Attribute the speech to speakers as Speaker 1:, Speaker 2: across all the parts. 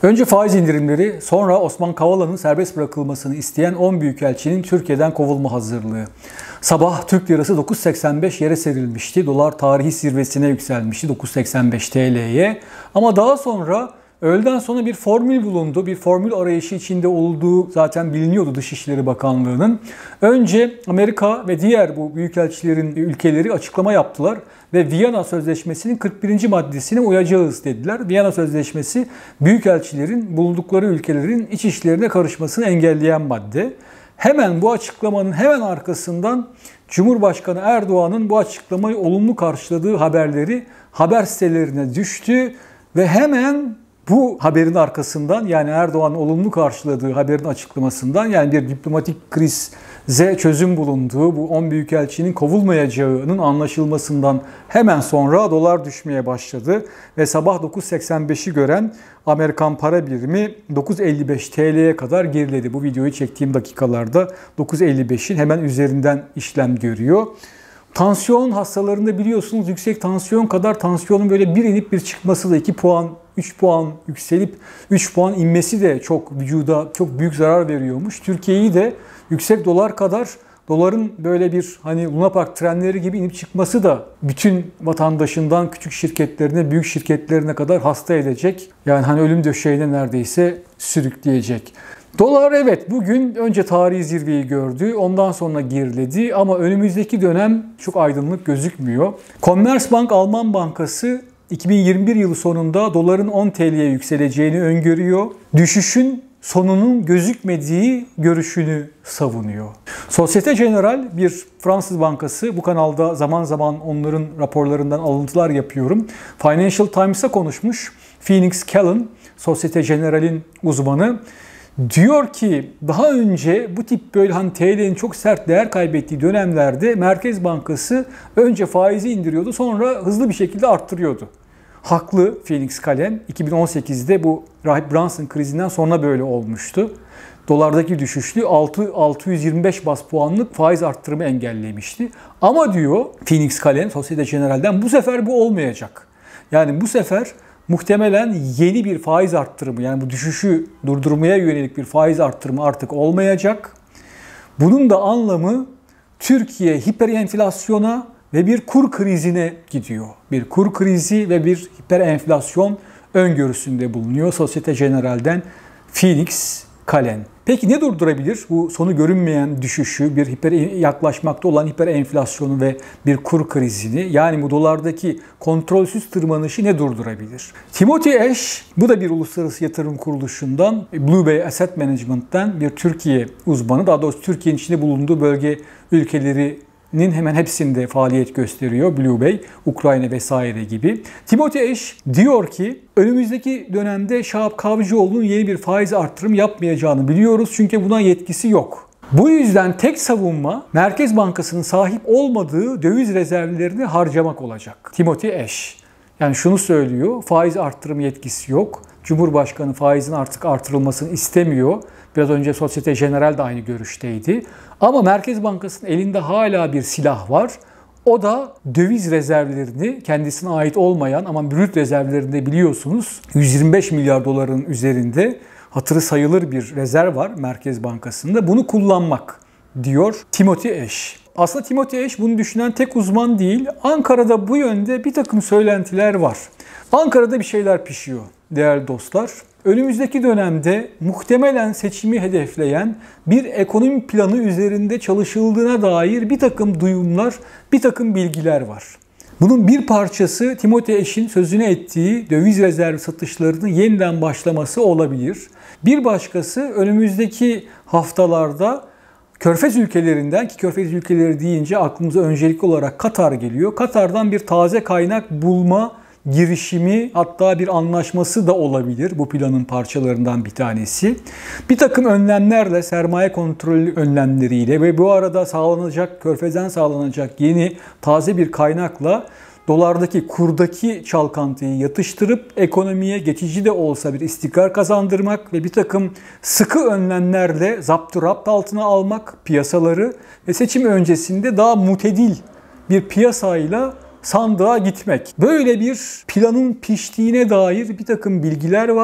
Speaker 1: Önce faiz indirimleri, sonra Osman Kavala'nın serbest bırakılmasını isteyen 10 büyükelçinin Türkiye'den kovulma hazırlığı. Sabah Türk lirası 9.85 yere serilmişti. Dolar tarihi zirvesine yükselmişti 9.85 TL'ye. Ama daha sonra öğleden sonra bir formül bulundu. Bir formül arayışı içinde olduğu zaten biliniyordu Dışişleri Bakanlığı'nın. Önce Amerika ve diğer bu büyükelçilerin ülkeleri açıklama yaptılar ve Viyana Sözleşmesi'nin 41. maddesine uyacağız dediler. Viyana Sözleşmesi büyükelçilerin bulundukları ülkelerin iç işlerine karışmasını engelleyen madde. Hemen bu açıklamanın hemen arkasından Cumhurbaşkanı Erdoğan'ın bu açıklamayı olumlu karşıladığı haberleri haber sitelerine düştü ve hemen bu haberin arkasından, yani Erdoğan'ın olumlu karşıladığı haberin açıklamasından, yani bir diplomatik krize çözüm bulunduğu, bu 10 büyükelçinin kovulmayacağının anlaşılmasından hemen sonra dolar düşmeye başladı ve sabah 9.85'i gören Amerikan para birimi 9.55 TL'ye kadar geriledi. Bu videoyu çektiğim dakikalarda 9.55'in hemen üzerinden işlem görüyor. Tansiyon hastalarında biliyorsunuz yüksek tansiyon kadar tansiyonun böyle bir inip bir çıkması da 2 puan, 3 puan yükselip 3 puan inmesi de çok vücuda çok büyük zarar veriyormuş. Türkiye'yi de yüksek dolar kadar doların böyle bir hani Luna Park trenleri gibi inip çıkması da bütün vatandaşından küçük şirketlerine, büyük şirketlerine kadar hasta edecek. Yani hani ölüm döşeğine neredeyse sürükleyecek. Dolar evet bugün önce tarihi zirveyi gördü, ondan sonra geriledi ama önümüzdeki dönem çok aydınlık gözükmüyor. Commerzbank Alman Bankası 2021 yılı sonunda doların 10 TL'ye yükseleceğini öngörüyor. Düşüşün sonunun gözükmediği görüşünü savunuyor. Societe Generale bir Fransız bankası, bu kanalda zaman zaman onların raporlarından alıntılar yapıyorum. Financial Times'a konuşmuş. Phoenix Callan, Societe Generale'in uzmanı. Diyor ki daha önce bu tip böyle hani TL'nin çok sert değer kaybettiği dönemlerde Merkez Bankası önce faizi indiriyordu, sonra hızlı bir şekilde arttırıyordu. Haklı Phoenix Callan. 2018'de bu Rahip Brunson krizinden sonra böyle olmuştu. Dolardaki düşüşlü 625 bas puanlık faiz arttırımı engellemişti. Ama diyor Phoenix Callan, Societe Generale'den bu sefer bu olmayacak. Yani bu sefer muhtemelen yeni bir faiz arttırımı, yani bu düşüşü durdurmaya yönelik bir faiz arttırımı artık olmayacak. Bunun da anlamı Türkiye hiperenflasyona ve bir kur krizine gidiyor. Bir kur krizi ve bir hiperenflasyon öngörüsünde bulunuyor Societe Generale'den Phoenix Callan. Peki ne durdurabilir bu sonu görünmeyen düşüşü, bir yaklaşmakta olan hiperenflasyonu ve bir kur krizini? Yani bu dolardaki kontrolsüz tırmanışı ne durdurabilir? Timothy Ash, bu da bir uluslararası yatırım kuruluşundan, Blue Bay Asset Management'ten bir Türkiye uzmanı, daha doğrusu Türkiye'nin içinde bulunduğu bölge ülkelerinin hemen hepsinde faaliyet gösteriyor Blue Bay, Ukrayna vesaire gibi. Timothy Ash diyor ki önümüzdeki dönemde Şahap Kavcıoğlu'nun yeni bir faiz artırım yapmayacağını biliyoruz çünkü buna yetkisi yok. Bu yüzden tek savunma Merkez Bankası'nın sahip olmadığı döviz rezervlerini harcamak olacak. Timothy Ash. Yani şunu söylüyor, faiz artırım yetkisi yok. Cumhurbaşkanı faizin artık artırılmasını istemiyor. Biraz önce Societe Generale de aynı görüşteydi. Ama Merkez Bankası'nın elinde hala bir silah var. O da döviz rezervlerini, kendisine ait olmayan ama brüt rezervlerinde biliyorsunuz 125 milyar doların üzerinde hatırı sayılır bir rezerv var Merkez Bankası'nda. Bunu kullanmak diyor Timothy Ash. Aslında Timothy Ash bunu düşünen tek uzman değil. Ankara'da bu yönde bir takım söylentiler var. Ankara'da bir şeyler pişiyor değerli dostlar. Önümüzdeki dönemde muhtemelen seçimi hedefleyen bir ekonomi planı üzerinde çalışıldığına dair bir takım duyumlar, bir takım bilgiler var. Bunun bir parçası Timothy Ash'in sözüne ettiği döviz rezervi satışlarının yeniden başlaması olabilir. Bir başkası önümüzdeki haftalarda Körfez ülkelerinden, ki Körfez ülkeleri deyince aklımıza öncelikli olarak Katar geliyor. Katar'dan bir taze kaynak bulma girişimi, hatta bir anlaşması da olabilir bu planın parçalarından bir tanesi. Bir takım önlemlerle, sermaye kontrolü önlemleriyle ve bu arada Körfez'den sağlanacak yeni taze bir kaynakla dolardaki kurdaki çalkantıyı yatıştırıp ekonomiye geçici de olsa bir istikrar kazandırmak ve bir takım sıkı önlemlerle zapturapt altına almak piyasaları ve seçim öncesinde daha mutedil bir piyasayla sandığa gitmek. Böyle bir planın piştiğine dair bir takım bilgiler var.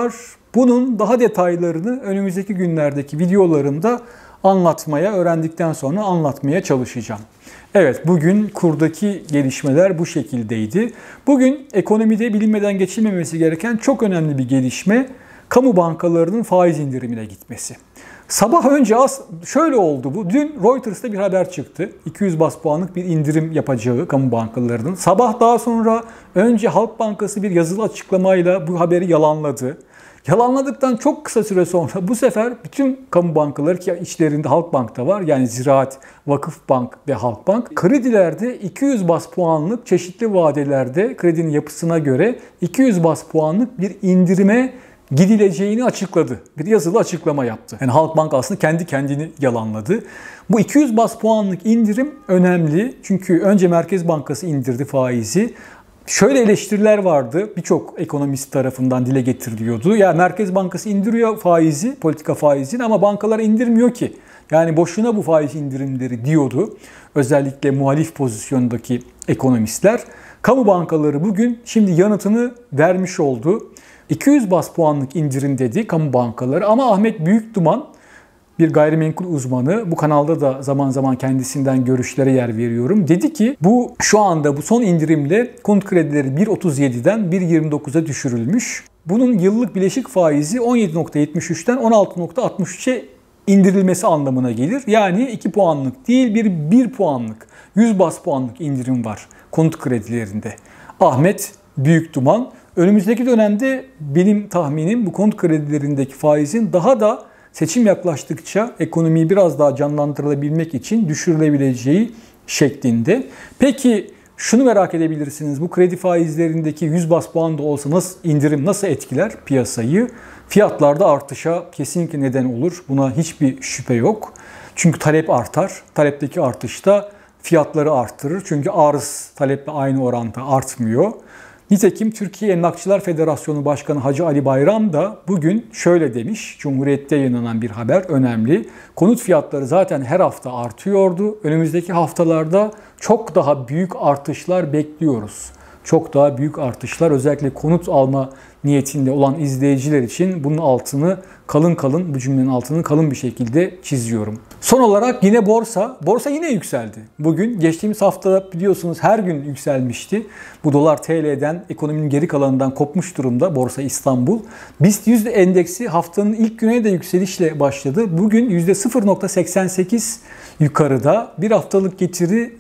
Speaker 1: Bunun daha detaylarını önümüzdeki günlerdeki videolarımda anlatmaya, öğrendikten sonra anlatmaya çalışacağım. Evet, bugün kurdaki gelişmeler bu şekildeydi. Bugün ekonomide bilinmeden geçilmemesi gereken çok önemli bir gelişme, kamu bankalarının faiz indirimine gitmesi. Sabah önce şöyle oldu bu. Dün Reuters'ta bir haber çıktı. 200 bas puanlık bir indirim yapacağı kamu bankalarının. Sabah daha sonra önce Halk Bankası bir yazılı açıklamayla bu haberi yalanladı. Yalanladıktan çok kısa süre sonra bu sefer bütün kamu bankaları, ki içlerinde Halkbank da var, yani Ziraat, Vakıfbank ve Halkbank, kredilerde 200 bas puanlık çeşitli vadelerde kredinin yapısına göre 200 bas puanlık bir indirime gidileceğini açıkladı. Bir yazılı açıklama yaptı. Yani Halkbank aslında kendi kendini yalanladı. Bu 200 bas puanlık indirim önemli. Çünkü önce Merkez Bankası indirdi faizi. Şöyle eleştiriler vardı. Birçok ekonomist tarafından dile getiriliyordu. Ya Merkez Bankası indiriyor faizi, politika faizini, ama bankalar indirmiyor ki. Yani boşuna bu faiz indirimleri diyordu. Özellikle muhalif pozisyondaki ekonomistler. Kamu bankaları bugün şimdi yanıtını vermiş oldu. 200 bas puanlık indirim dedi kamu bankaları, ama Ahmet Büyükduman, bir gayrimenkul uzmanı, bu kanalda da zaman zaman kendisinden görüşlere yer veriyorum, dedi ki bu şu anda bu son indirimle konut kredileri 1.37'den 1.29'a düşürülmüş. Bunun yıllık bileşik faizi 17.73'ten 16.63'e indirilmesi anlamına gelir. Yani 2 puanlık değil, 1 puanlık, 100 bas puanlık indirim var konut kredilerinde. Ahmet Büyükduman, önümüzdeki dönemde benim tahminim bu konut kredilerindeki faizin daha da seçim yaklaştıkça ekonomiyi biraz daha canlandırılabilmek için düşürülebileceği şeklinde. Peki şunu merak edebilirsiniz. Bu kredi faizlerindeki 100 bas puan da olsa indirim nasıl etkiler piyasayı? Fiyatlarda artışa kesinlikle neden olur. Buna hiçbir şüphe yok. Çünkü talep artar. Talepteki artış da fiyatları arttırır. Çünkü arz taleple aynı oranda artmıyor. Nitekim Türkiye Emlakçılar Federasyonu Başkanı Hacı Ali Bayram da bugün şöyle demiş. Cumhuriyet'te yayınlanan bir haber, önemli. Konut fiyatları zaten her hafta artıyordu. Önümüzdeki haftalarda çok daha büyük artışlar bekliyoruz. Çok daha büyük artışlar, özellikle konut alma niyetinde olan izleyiciler için bunun altını bu cümlenin altını kalın bir şekilde çiziyorum. Son olarak yine borsa. Borsa yine yükseldi. Bugün geçtiğimiz hafta biliyorsunuz her gün yükselmişti. Bu dolar TL'den, ekonominin geri kalanından kopmuş durumda Borsa İstanbul. BIST 100 endeksi haftanın ilk gününe de yükselişle başladı. Bugün %0.88 yukarıda. Bir haftalık getiri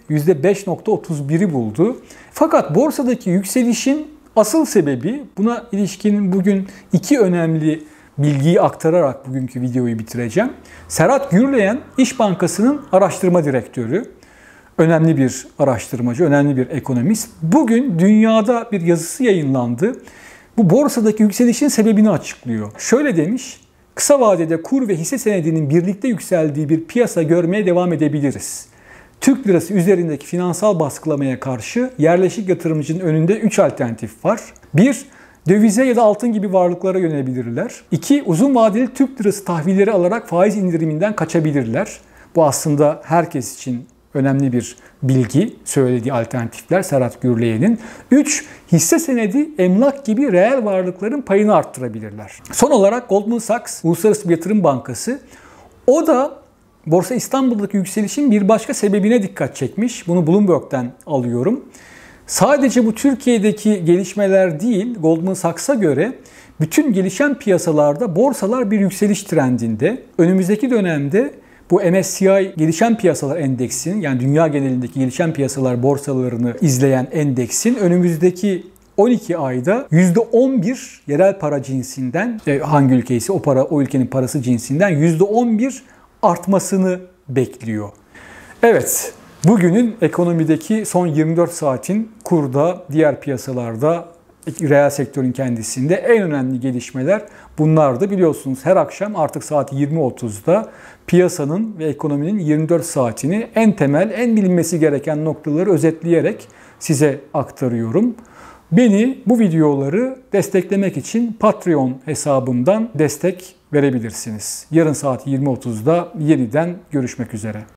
Speaker 1: %5.31'i buldu. Fakat borsadaki yükselişin asıl sebebi, buna ilişkin bugün iki önemli bilgiyi aktararak bugünkü videoyu bitireceğim. Serhat Gürleyen, İş Bankası'nın araştırma direktörü. Önemli bir araştırmacı, önemli bir ekonomist. Bugün dünyada bir yazısı yayınlandı. Bu borsadaki yükselişin sebebini açıklıyor. Şöyle demiş: kısa vadede kur ve hisse senedinin birlikte yükseldiği bir piyasa görmeye devam edebiliriz. Türk lirası üzerindeki finansal baskılamaya karşı yerleşik yatırımcının önünde 3 alternatif var. 1. Dövize ya da altın gibi varlıklara yönelebilirler. 2. Uzun vadeli Türk lirası tahvilleri alarak faiz indiriminden kaçabilirler. Bu aslında herkes için önemli bir bilgi, söylediği alternatifler Serhat Gürleyen'in. 3. Hisse senedi, emlak gibi reel varlıkların payını arttırabilirler. Son olarak Goldman Sachs, Uluslararası bir Yatırım Bankası, o da Borsa İstanbul'daki yükselişin bir başka sebebine dikkat çekmiş. Bunu Bloomberg'den alıyorum. Sadece bu Türkiye'deki gelişmeler değil, Goldman Sachs'a göre bütün gelişen piyasalarda borsalar bir yükseliş trendinde. Önümüzdeki dönemde bu MSCI Gelişen Piyasalar Endeksinin, yani dünya genelindeki gelişen piyasalar borsalarını izleyen endeksin önümüzdeki 12 ayda %11 yerel para cinsinden, hangi ülke ise o ülkenin parası cinsinden %11 artmasını bekliyor. Evet, bugünün ekonomideki son 24 saatin kurda, diğer piyasalarda, reel sektörün kendisinde en önemli gelişmeler bunlardı. Biliyorsunuz her akşam artık saat 20.30'da piyasanın ve ekonominin 24 saatini en temel, en bilinmesi gereken noktaları özetleyerek size aktarıyorum. Beni, bu videoları desteklemek için Patreon hesabımdan destek verebilirsiniz. Yarın saat 20.30'da yeniden görüşmek üzere.